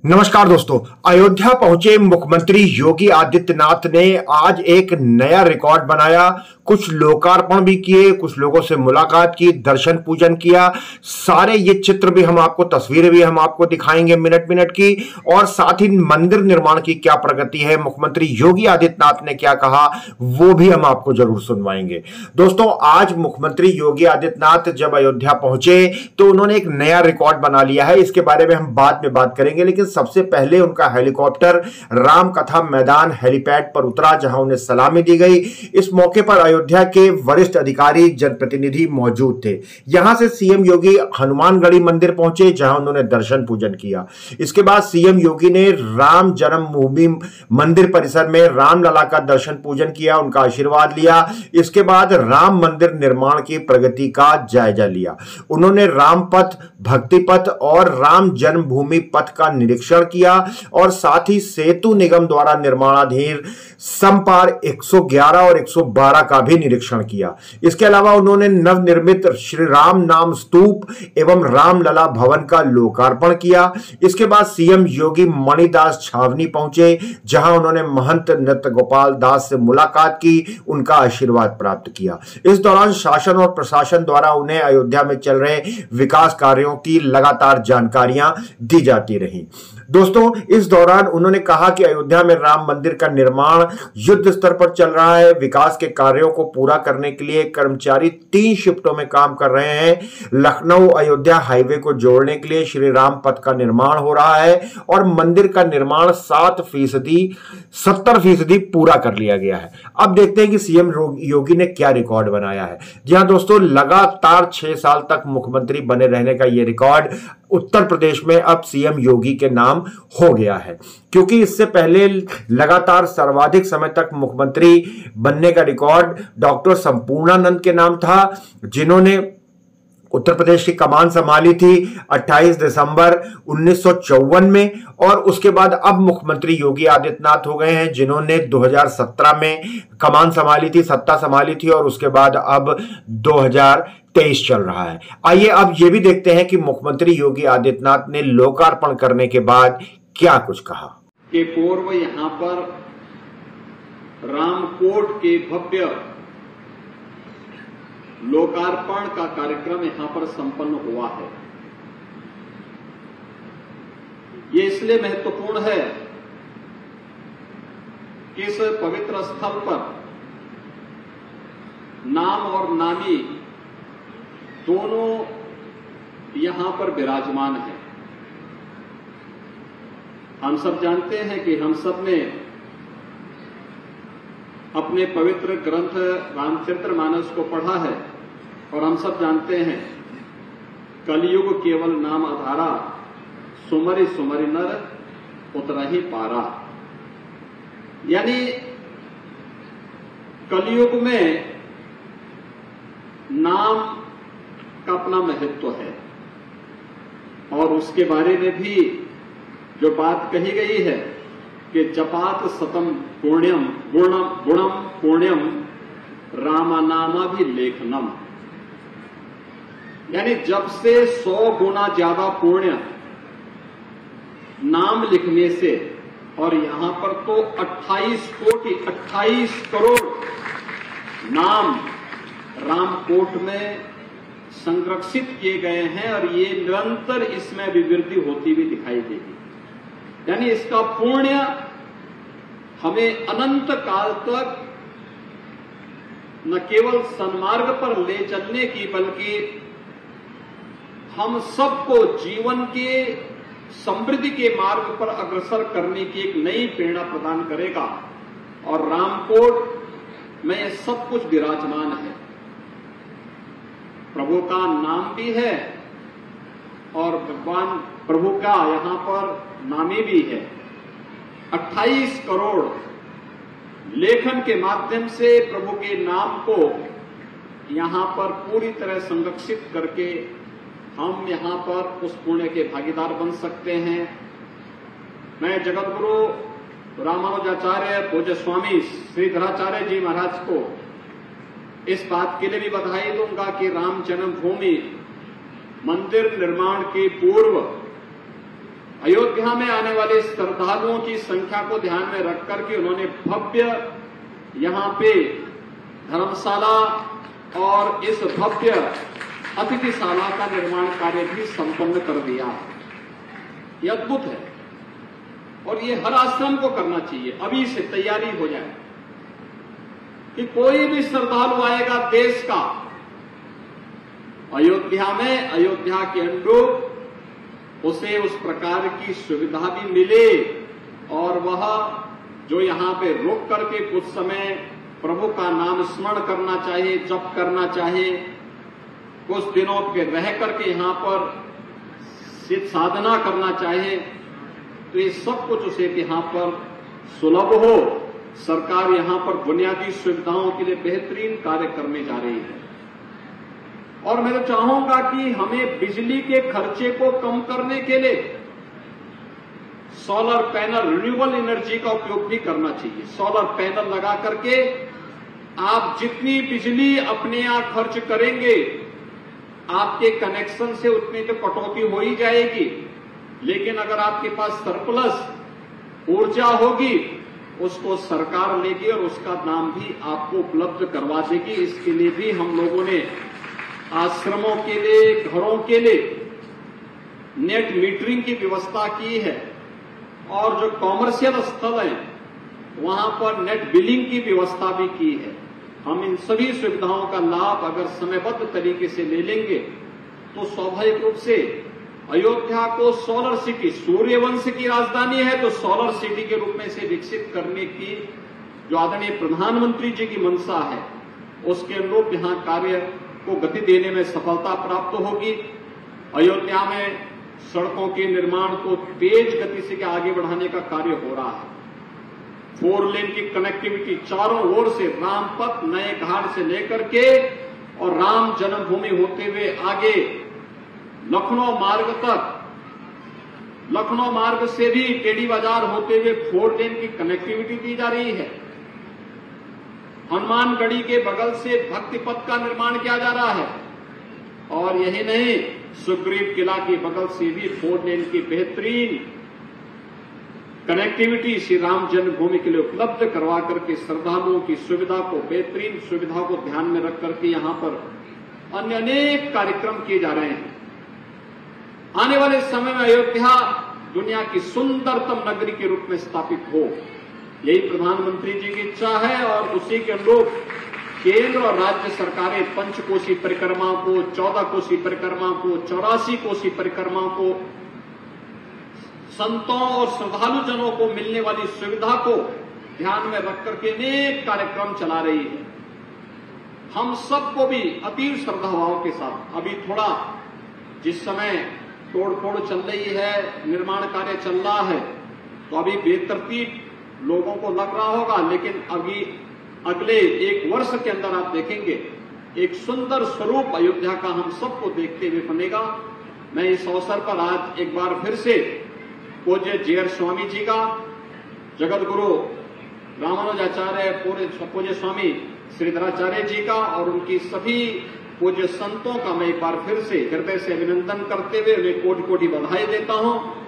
नमस्कार दोस्तों, अयोध्या पहुंचे मुख्यमंत्री योगी आदित्यनाथ ने आज एक नया रिकॉर्ड बनाया। कुछ लोकार्पण भी किए, कुछ लोगों से मुलाकात की, दर्शन पूजन किया। सारे ये चित्र भी हम आपको, तस्वीरें भी हम आपको दिखाएंगे मिनट मिनट की, और साथ ही मंदिर निर्माण की क्या प्रगति है, मुख्यमंत्री योगी आदित्यनाथ ने क्या कहा, वो भी हम आपको जरूर सुनवाएंगे। दोस्तों, आज मुख्यमंत्री योगी आदित्यनाथ जब अयोध्या पहुंचे तो उन्होंने एक नया रिकॉर्ड बना लिया है। इसके बारे में हम बाद में बात करेंगे, लेकिन सबसे पहले उनका हेलीकॉप्टर रामकथा मैदान हेलीपैड पर उतरा, जहां उन्हें सलामी दी गई। इस मौके पर अयोध्या के वरिष्ठ अधिकारी, जनप्रतिनिधि मौजूद थे। यहां से सीएम योगी हनुमानगढ़ी मंदिर पहुंचे, जहां उन्होंने दर्शन पूजन किया। इसके बाद सीएम योगी ने राम जन्मभूमि मंदिर परिसर में रामलला का दर्शन पूजन किया, उनका आशीर्वाद लिया। इसके बाद राम मंदिर निर्माण की प्रगति का जायजा लिया। उन्होंने राम पथ, भक्ति पथ और राम जन्मभूमि पथ का निरीक्षण किया, और साथ ही सेतु निगम द्वारा निर्माणाधीन समपार 111 और 112 का भी निरीक्षण किया। इसके अलावा उन्होंने नवनिर्मित श्री राम नाम स्तूप एवं रामलला भवन का लोकार्पण किया। इसके बाद सीएम योगी मणिदास छावनी पहुंचे, जहां उन्होंने महंत नृत्य गोपाल दास से मुलाकात की, उनका आशीर्वाद प्राप्त किया। इस दौरान शासन और प्रशासन द्वारा उन्हें अयोध्या में चल रहे विकास कार्यों की लगातार जानकारियां दी जाती रही। दोस्तों, इस दौरान उन्होंने कहा कि अयोध्या में राम मंदिर का निर्माण युद्ध स्तर पर चल रहा है। विकास के कार्यों को पूरा करने के लिए कर्मचारी 3 शिफ्टों में काम कर रहे हैं। लखनऊ अयोध्या हाईवे को जोड़ने के लिए श्री राम पथ का निर्माण हो रहा है, और मंदिर का निर्माण 70% पूरा कर लिया गया है। अब देखते हैं कि सीएम योगी ने क्या रिकॉर्ड बनाया है। जी हां दोस्तों, लगातार 6 साल तक मुख्यमंत्री बने रहने का यह रिकॉर्ड उत्तर प्रदेश में अब सीएम योगी के नाम हो गया है, क्योंकि इससे पहले लगातार सर्वाधिक समय तक मुख्यमंत्री बनने का रिकॉर्ड डॉक्टर संपूर्णानंद के नाम था, जिन्होंने उत्तर प्रदेश की कमान संभाली थी 28 दिसंबर 1954 में। और उसके बाद अब मुख्यमंत्री योगी आदित्यनाथ हो गए हैं, जिन्होंने 2017 में कमान संभाली थी, सत्ता संभाली थी, और उसके बाद अब 2023 चल रहा है। आइए अब यह भी देखते हैं कि मुख्यमंत्री योगी आदित्यनाथ ने लोकार्पण करने के बाद क्या कुछ कहा। के पूर्व यहां पर रामकोट के भव्य लोकार्पण का कार्यक्रम यहां पर संपन्न हुआ है। ये इसलिए महत्वपूर्ण है कि इस पवित्र स्थल पर नाम और नामी दोनों यहां पर विराजमान है। हम सब जानते हैं कि हम सब ने अपने पवित्र ग्रंथ रामचरितमानस को पढ़ा है, और हम सब जानते हैं कलयुग केवल नाम आधारा, सुमरि सुमरि नर उतरहि पारा। यानी कलयुग में नाम का अपना महत्व है, और उसके बारे में भी जो बात कही गई है कि जपात सतम पुण्यम गुणम पुण्यम रामनामाभिलेखनम, यानी जब से 100 गुना ज्यादा पुण्य नाम लिखने से, और यहां पर तो 28 करोड़ नाम रामकोट में संरक्षित किए गए हैं, और ये निरंतर इसमें अभिवृद्धि होती हुई दिखाई देगी। यानी इसका पुण्य हमें अनंत काल तक न केवल सन्मार्ग पर ले चलने की, बल्कि हम सबको जीवन के समृद्धि के मार्ग पर अग्रसर करने की एक नई प्रेरणा प्रदान करेगा। और रामकोट में यह सब कुछ विराजमान है। प्रभु का नाम भी है, और भगवान प्रभु का यहां पर नामी भी है। 28 करोड़ लेखन के माध्यम से प्रभु के नाम को यहां पर पूरी तरह संरक्षित करके हम यहां पर उस पुण्य के भागीदार बन सकते हैं। मैं जगतगुरु रामानुजाचार्य पूज्य स्वामी श्रीधराचार्य जी महाराज को इस बात के लिए भी बधाई दूंगा कि राम जन्मभूमि मंदिर निर्माण के पूर्व अयोध्या में आने वाले श्रद्धालुओं की संख्या को ध्यान में रख करके उन्होंने भव्य यहां पे धर्मशाला और इस भव्य अतिथिशाला का निर्माण कार्य भी संपन्न कर दिया। यह अद्भुत है और ये हर आश्रम को करना चाहिए। अभी से तैयारी हो जाए कि कोई भी श्रद्धालु आएगा देश का अयोध्या में, अयोध्या के अनुरूप उसे उस प्रकार की सुविधा भी मिले और वह जो यहां पे रुक करके कुछ समय प्रभु का नाम स्मरण करना चाहे, जप करना चाहे, कुछ दिनों के रह करके यहां पर सिद्ध साधना करना चाहे, तो ये सब कुछ उसे यहां पर सुलभ हो। सरकार यहां पर बुनियादी सुविधाओं के लिए बेहतरीन कार्य करने जा रही है और मैं तो चाहूंगा कि हमें बिजली के खर्चे को कम करने के लिए सोलर पैनल, रिन्यूएबल एनर्जी का उपयोग भी करना चाहिए। सोलर पैनल लगा करके आप जितनी बिजली अपने यहां खर्च करेंगे, आपके कनेक्शन से उतनी तो कटौती हो ही जाएगी, लेकिन अगर आपके पास सरप्लस ऊर्जा होगी उसको सरकार लेगी और उसका दाम भी आपको उपलब्ध करवा देगी। इसके लिए भी हम लोगों ने आश्रमों के लिए, घरों के लिए नेट मीटरिंग की व्यवस्था की है और जो कॉमर्शियल स्थल हैं वहां पर नेट बिलिंग की व्यवस्था भी की है। हम इन सभी सुविधाओं का लाभ अगर समयबद्ध तरीके से ले लेंगे तो स्वाभाविक रूप से अयोध्या को सोलर सिटी, सूर्यवंश की राजधानी है तो सोलर सिटी के रूप में इसे विकसित करने की जो आदरणीय प्रधानमंत्री जी की मंशा है उसके अनुरूप यहां कार्य को गति देने में सफलता प्राप्त होगी। अयोध्या में सड़कों के निर्माण को तेज गति से आगे बढ़ाने का कार्य हो रहा है। 4 लेन की कनेक्टिविटी चारों ओर से रामपथ, नए घाट से लेकर के और राम जन्मभूमि होते हुए आगे लखनऊ मार्ग तक, लखनऊ मार्ग से भी टेढ़ी बाजार होते हुए 4 लेन की कनेक्टिविटी दी जा रही है। हनुमानगढ़ी के बगल से भक्ति पथ का निर्माण किया जा रहा है और यही नहीं, सुग्रीव किला के बगल से भी 4 लेन की बेहतरीन कनेक्टिविटी श्री राम जन्मभूमि के लिए उपलब्ध करवा करके श्रद्धालुओं की सुविधा को, बेहतरीन सुविधा को ध्यान में रख करके यहां पर अन्य अनेक कार्यक्रम किए जा रहे हैं। आने वाले समय में अयोध्या दुनिया की सुंदरतम नगरी के रूप में स्थापित हो, यही प्रधानमंत्री जी की इच्छा है और उसी के अनुरूप केंद्र और राज्य सरकारें पंचकोशी परिक्रमा को, 14 कोशी परिक्रमा को, 84 कोशी परिक्रमा को, संतों और श्रद्धालु जनों को मिलने वाली सुविधा को ध्यान में रख करके अनेक कार्यक्रम चला रही है। हम सबको भी अतीव श्रद्धा भाव के साथ, अभी थोड़ा जिस समय तोड़फोड़ चल रही है, निर्माण कार्य चल रहा है, तो अभी बेतरतीब लोगों को लग रहा होगा, लेकिन अभी अगले 1 वर्ष के अंदर आप देखेंगे एक सुंदर स्वरूप अयोध्या का हम सबको देखते हुए बनेगा। मैं इस अवसर पर आज एक बार फिर से पूज्य जीयर स्वामी जी का, जगत गुरु रामानुजाचार्य पूज्य स्वामी श्रीधराचार्य जी का और उनकी सभी पूज्य संतों का मैं एक बार फिर से हृदय से अभिनंदन करते हुए उन्हें कोटि कोटि बधाई देता हूं।